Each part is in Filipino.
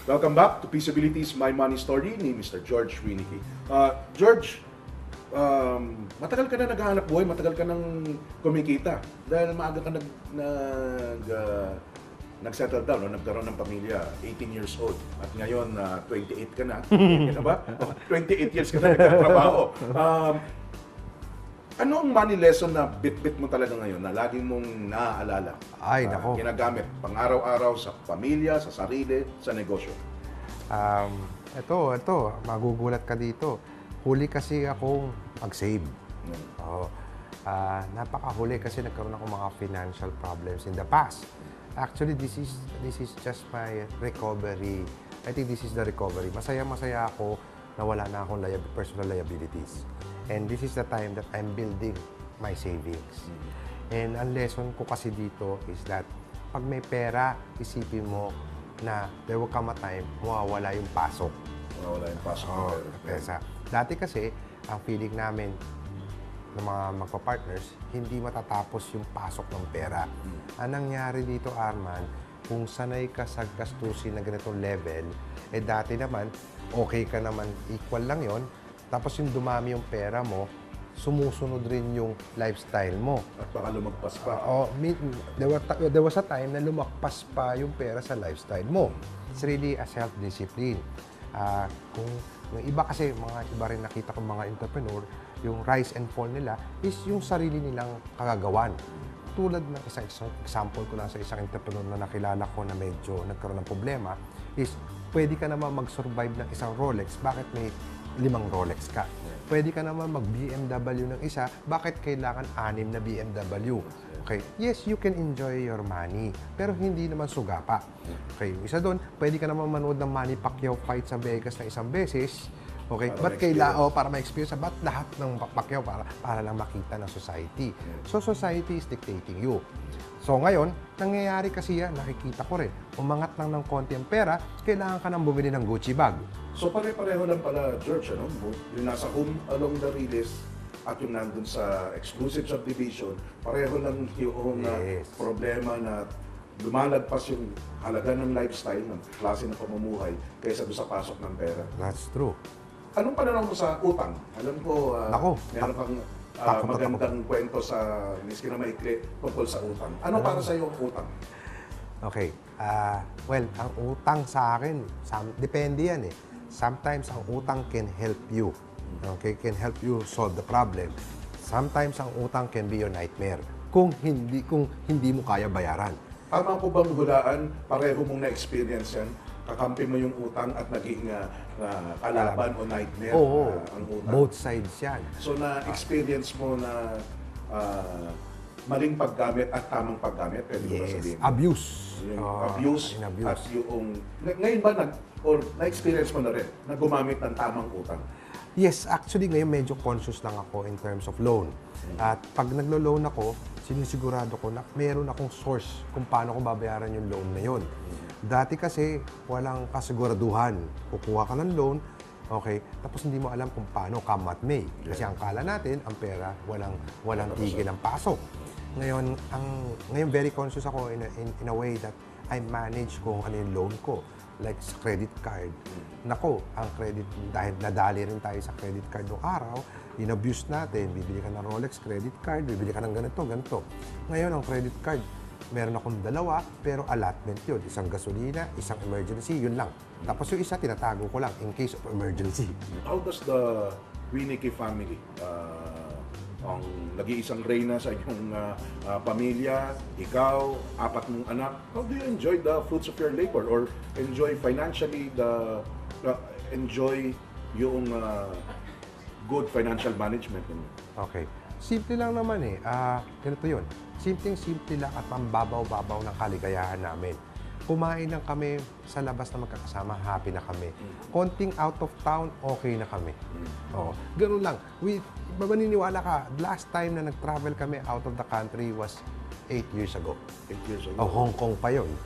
Welcome back to Peaceability's My Money Story ni Mr. George Winicky. George, matagal ka na naghahanap buhay, matagal ka nang kumikita. Dahil maaga ka nag-settle down, no? Nagkaroon ng pamilya, 18 years old. At ngayon, 28 ka na. Yan ba? 28 years ka na nagtatrabaho. Ano ang money lesson na bit-bit mo talaga ngayon na lagi mong naaalala? Ay, nako. Ginagamit pang-araw-araw sa pamilya, sa sarili, sa negosyo. Ito, magugulat ka dito. Huli kasi akong mag-save. Oo. Napakahuli kasi nagkaroon ako mga financial problems in the past. Actually, this is just my recovery. I think this is the recovery. Masaya-masaya ako na wala na akong personal liabilities. And this is the time that I'm building my savings. And ang lesson ko kasi dito is that pag may pera, isipin mo na there will come a time mawawala yung pasok. Mawawala yung pasok. Pesa. Dati kasi, ang feeling namin ng mga magpa-partners, hindi matatapos yung pasok ng pera. Ang nangyari dito, Arman, kung sanay ka sa gastusin na ganitong level, dati naman, okay ka naman, equal lang yon. Tapos yung dumami yung pera mo, sumusunod rin yung lifestyle mo. At baka lumagpas pa. There was a time na lumagpas pa yung pera sa lifestyle mo. It's really a self-discipline. Kung yung iba kasi, mga iba rin nakita ko mga entrepreneur, yung rise and fall nila is yung sarili nilang kagagawan. Tulad ng isang example ko lang sa isang entrepreneur na nakilala ko na medyo nagkaroon ng problema is pwede ka naman mag-survive ng isang Rolex. Bakit may 5 Rolex ka? Pwede ka naman mag-BMW ng isa. Bakit kailangan 6 na BMW? Okay. Yes, you can enjoy your money, pero hindi naman suga pa. Okay. Isa doon, pwede ka naman manood ng Manny Pacquiao fight sa Vegas na isang beses. Okay, para ma-experience ba't lahat ng Pacquiao para lang makita ng society. So, society is dictating you. So, ngayon, nangyayari kasi yan, nakikita ko rin. Umangat lang ng konti ang pera, kailangan ka nang bumili ng Gucci bag. So, pare-pareho lang pala, George, ano? Yung nasa home along the release at yung nandun sa exclusive subdivision, pareho lang yung problema na lumalagpas yung halaga ng lifestyle, ng klase ng pamumuhay, kaysa doon sa pasok ng pera. That's true. Anong pananaw mo sa utang? Alam ko, meron kang magandang kwento sa miski na maikli tungkol sa utang. Ano para sa iyo ang utang? Okay. Well, ang utang sa akin, depende yan eh. Sometimes ang utang can help you. Okay? Can help you solve the problem. Sometimes ang utang can be your nightmare. Kung hindi mo kaya bayaran. Tama ko bang hulaan, pareho mong na-experience yan? Kakampi mo yung utang at naging kalaban o nightmare ang utang? Both sides yan. So na-experience mo na maling paggamit at tamang paggamit? Pwede ba sabihin? Abuse. Yung abuse at yung... Ngayon ba na-experience mo na rin na gumamit ng tamang utang? Yes, actually ngayon medyo conscious lang ako in terms of loan. At pag naglo-loan ako, sinisigurado ko na meron akong source kung paano ko babayaran yung loan na yun. Dati kasi walang kasiguraduhan. Kukuha ka ng loan, okay, tapos hindi mo alam kung paano come at may. Kasi ang kala natin, ang pera, walang tigil ang pasok. Ngayon very conscious ako in a way that I manage kung ano yung loan ko. Like sa credit card. Nako, ang credit, dahil nadali rin tayo sa credit card noong araw, in-abuse natin, bibili ka ng Rolex credit card, bibili ka ng ganito. Ngayon, ang credit card, meron akong 2, pero allotment yun. Isang gasolina, isang emergency, yun lang. Tapos yung isa, tinatago ko lang in case of emergency. How does the Winicky family, ang nag-iisang reyna sa iyong pamilya, ikaw, 4 mong anak, how do you enjoy the fruits of your labor or enjoy financially enjoy yung good financial management ninyo? Okay. Simple lang naman eh. Ganito yun. Simpleng-simple lang at pambabaw-babaw ng kaligayahan namin. Kumain lang kami sa labas na magkakasama, happy na kami. Konting out of town, okay na kami. Ganun lang. Maniniwala ka, last time na nag-travel kami out of the country was 8 years ago. 8 years ago? Hong Kong pa yun.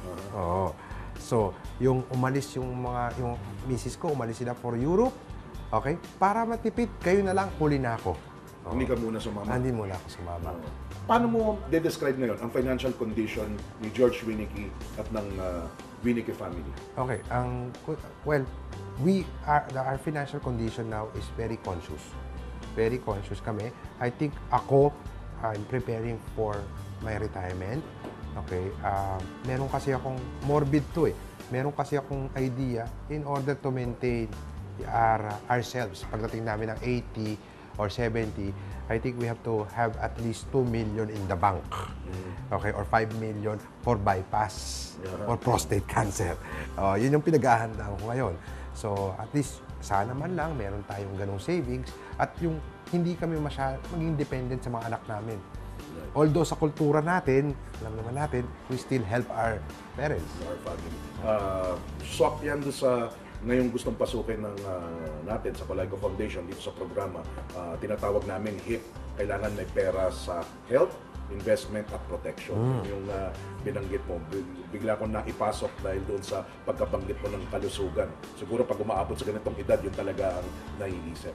So, yung umalis yung misis ko, umalis sila for Europe, okay? Para matipid, kayo na lang, huli na ako. Hindi ka muna sumama. Hindi muna ako sumama. Paano mo de-describe ngayon ang financial condition ni George Winicky at ng Winicky family? Okay, well, our financial condition now is very conscious. Very conscious kami. I think I'm preparing for my retirement. Okay, meron kasi akong morbid to eh. Meron kasi akong idea in order to maintain ourselves pagdating namin ng 80 or 70, I think we have to have at least 2 million in the bank. Okay, or 5 million for bypass or prostate cancer. Yun yung pinag-ahandaan ko ngayon. So, at least sana man lang meron tayong ganong savings at yung hindi kami maging dependent sa mga anak namin. Although sa kultura natin, alam naman natin, we still help our parents. Our family. Swak yan doon sa ngayong gustong pasukin ng natin sa Colayco Foundation dito sa programa. Tinatawag namin HIP. Kailangan may pera sa health, investment at protection. Yung binanggit mo, bigla kong naipasok dahil doon sa pagkabanggit mo ng kalusugan. Siguro pag umaabot sa ganitong edad, yun talaga ang naiisip.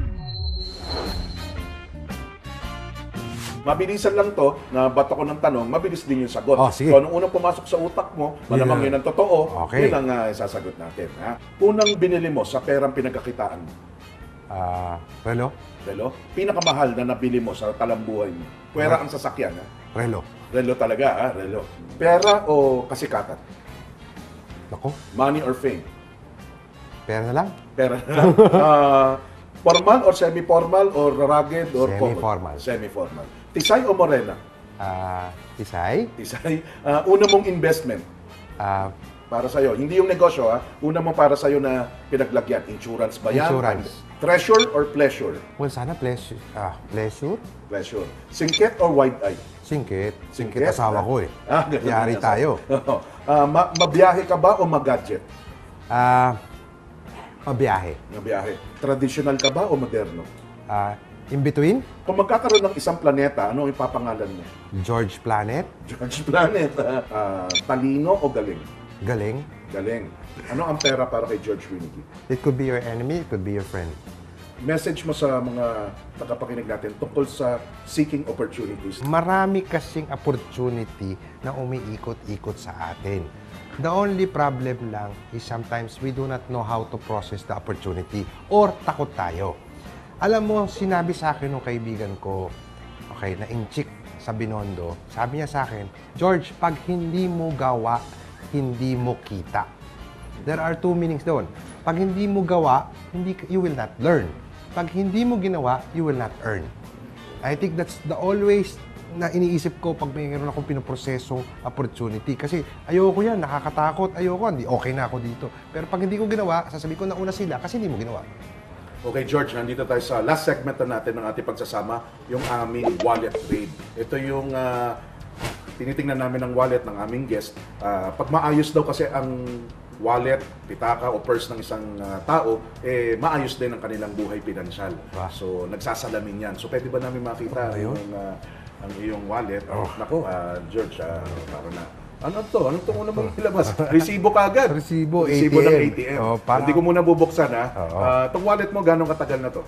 Mabilisan lang to, na bato ko ng tanong, mabilis din yung sagot. Sige. So, anong unang pumasok sa utak mo, malamang yun ang totoo, Okay. yun ang isasagot natin. Ha? Unang binili mo sa perang pinagkakitaan mo, Relo? relo? Pinakamahal na nabili mo sa talambuhay mo, pwera ang sasakyan, ha? Relo. Relo talaga, ha? Relo. Pera o kasikatan? Ako? Money or fame? Pera na lang? Pera na lang. Formal or semi-formal or rugged or Semi-formal. Semi-formal. Tisay o morena? Tisay? Tisay. Una mong investment para sa'yo. Hindi yung negosyo, ha? Una mo para sa'yo na pinaglagyan. Insurance ba yan? Insurance. Treasure or pleasure? Well, sana pleasure. Pleasure? Pleasure. Singkit or wide eye? Singkit. Singkit, asawa ko eh. Ganun Yari na. tayo. Mabiyahe ka ba o mag-gadget? Mabiyahe. Mabiyahe. Traditional ka ba o moderno? In between? Kung magkakaroon ng isang planeta, ano ang ipapangalan mo? George Planet? George Planet. Talino o galing? Galing. Galing. Ano ang pera para kay George Winicky? It could be your enemy, it could be your friend. Message mo sa mga tagapakinig natin tungkol sa seeking opportunities. Marami kasing opportunity na umiikot-ikot sa atin. The only problem lang is sometimes we do not know how to process the opportunity or takot tayo. Alam mo, sinabi sa akin ng kaibigan ko, okay, na inchik sa Binondo, sabi niya sa akin, George, pag hindi mo gawa, hindi mo kita. There are two meanings doon. Pag hindi mo gawa, you will not learn. Pag hindi mo ginawa, you will not earn. I think that's the always na iniisip ko pag mayroon akong pinoprosesong opportunity. Kasi ayoko yan, nakakatakot, hindi okay na ako dito. Pero pag hindi ko ginawa, sasabihin ko nauna sila kasi hindi mo ginawa. Okay, George, nandito tayo sa last segment na natin ng ating pagsasama, yung aming wallet trade. Ito yung tinitingnan namin ng wallet ng aming guest. Pag maayos daw kasi ang wallet, pitaka o purse ng isang tao, maayos din ang kanilang buhay pinansyal. Wow. So, nagsasalamin yan. So, pwede ba namin makita ang iyong wallet? Naku, George, para na. Ano to? Anong itong una mong ilabas? Resibo kagad. Resibo, Resibo ATM. ng ATM. Hindi ko muna bubuksan, ha? Itong wallet mo, gano'ng katagal na to?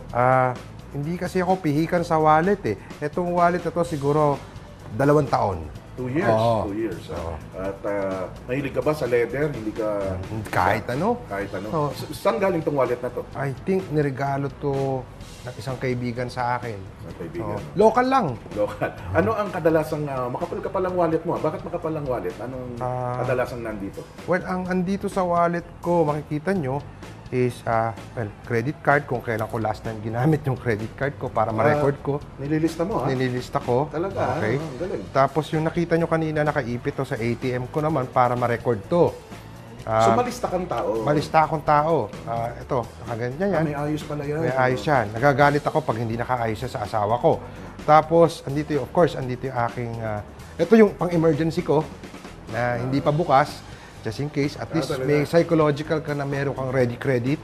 Hindi kasi ako pihikan sa wallet eh. Itong wallet na to siguro 2 taon. 2 years. Oo. 2 years. At mahilig ka ba sa leather? Hindi ka... Kahit ano. Kahit ano. Oo. Saan galing tong wallet na to? I think niregalo to ng isang kaibigan sa akin. Sa kaibigan. Local lang. Local. Ano ang kadalasang... makapal ka palang wallet mo. Bakit makapal ang wallet? Anong kadalasang nandito? Well, ang andito sa wallet ko, makikita nyo, is credit card. Kung kailan ko last time ginamit yung credit card ko para ma-record ko. Nililista mo, ha? Nililista ko. Talaga, Okay. galing. Tapos yung nakita nyo kanina, nakaipit to sa ATM ko naman para ma-record to. So, malista kang tao. Malista akong tao. Ito, nakaganyan yan. May ayos pala yan. May ayos yan. Nagagalit ako pag hindi nakaayos siya sa asawa ko. Tapos, andito yung, of course, andito yung aking... ito yung pang-emergency ko na hindi pa bukas. Just in case, at least may psychological ka na meron kang ready credit.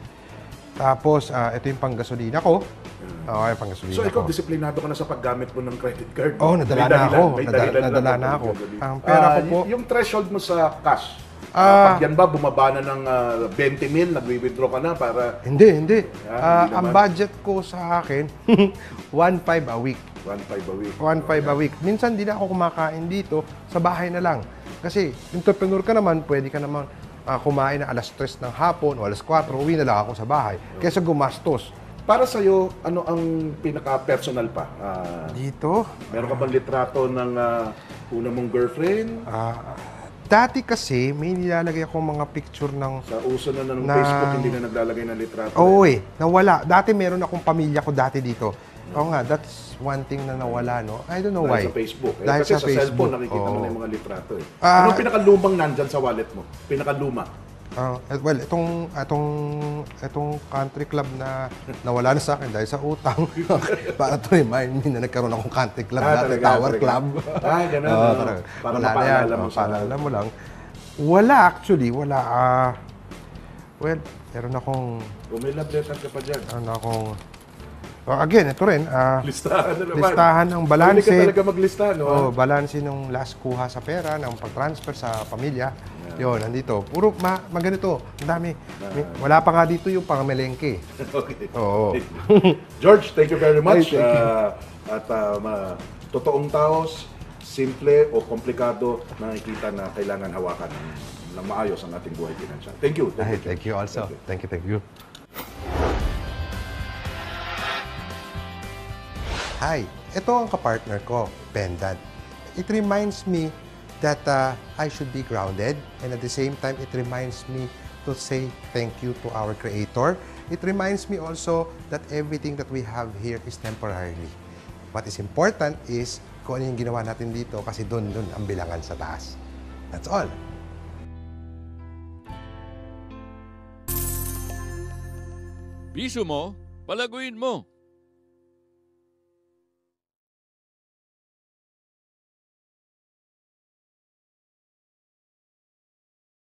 Tapos, ito yung panggasolina ko. Okay, panggasolina So, ikaw, ko. disiplinado ka na sa paggamit mo ng credit card? Oo, nadala na ako. Nadala na ako. Ang pera ko po, Yung threshold mo sa cash, Ah, Pag yan ba, bumaba na ng 20 mil, nagwi-withdraw ka na para hindi. hindi Ang naman. budget ko sa akin, 1.5 a week. 1.5 a week. 1.5 a week. Minsan di na ako kumakain dito, sa bahay na lang. Kasi entrepreneur ka naman, pwede ka naman kumain na alas 3 ng hapon o alas 4, uwi na lang ako sa bahay. Kaysa gumastos. Para sa'yo, ano ang pinaka-personal pa? Dito, Meron ka bang litrato ng una mong girlfriend? dati kasi may nilalagay akong mga picture ng Sa uso na ng Na- Facebook, hindi na naglalagay ng litrato. Oo nawala. Dati meron akong pamilya ko dati dito. Oo nga, that's one thing na nawala, no? I don't know Dahil why. sa Facebook. Dahil Kasi sa sa Facebook. cellphone, nakikita mo Oo. na yung mga litrato. Ah, Anong pinakalumang nandyan sa wallet mo? Pinakaluma. Well, itong country club na nawala na sa akin dahil sa utang. Para to remind me na nagkaroon akong country club dati, Tower Club. Ganun. Oo, no? talaga. Para Wala na yan. mapaalala mo sa... Mapaalala mo lang. Wala actually, wala. Well, meron akong, Kung may love letter ka pa dyan. again, ito rin, Listahan na naman. listahan ng Hindi balanse. ka talaga maglista, no? Oh, balanse ng last kuha sa pera, ng pag-transfer sa pamilya. Yun, nandito. Puro maganito. Ang dami. Wala pa nga dito yung pangamelengke. Okay. Oo. George, thank you very much. Ay, thank you. At totoong taos, simple o komplikado, nakikita na kailangan hawakan ng maayos ang ating buhay pinansyal. Thank you. Ay, George. thank you also. Thank you. Hi, ito ang kapartner ko, Pendant. It reminds me that I should be grounded, and at the same time, it reminds me to say thank you to our Creator. It reminds me also that everything that we have here is temporary. What is important is kung ano yung ginawa natin dito kasi doon ang bilangan sa taas. That's all. Bisyo mo, palaguin mo.